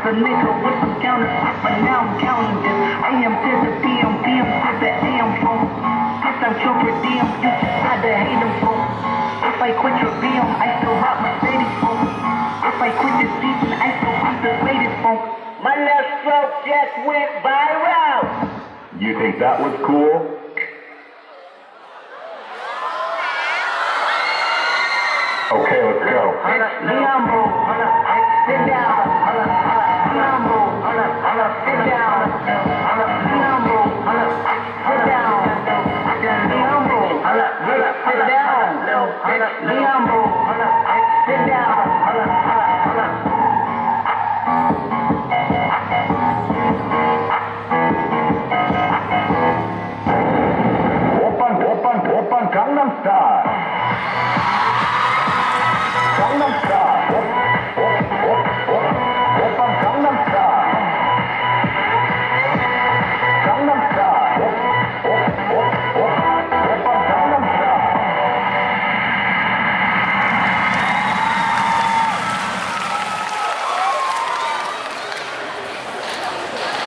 a nigga with some counterfeit, but now I'm counting this. AM to the PM, PM to the AM phone. Guess I'm your per diem, you just had to hate them phone. If I quit your BM, I still rock Mercedes phone. If I quit this season, I still rock the latest phone. My left stroke just went viral. You think that was cool? Okay, let's go. Be humble, sit down. Be humble, sit down. Be humble, sit down. Be humble, sit down. Be humble, sit down. Open Gangnam Style.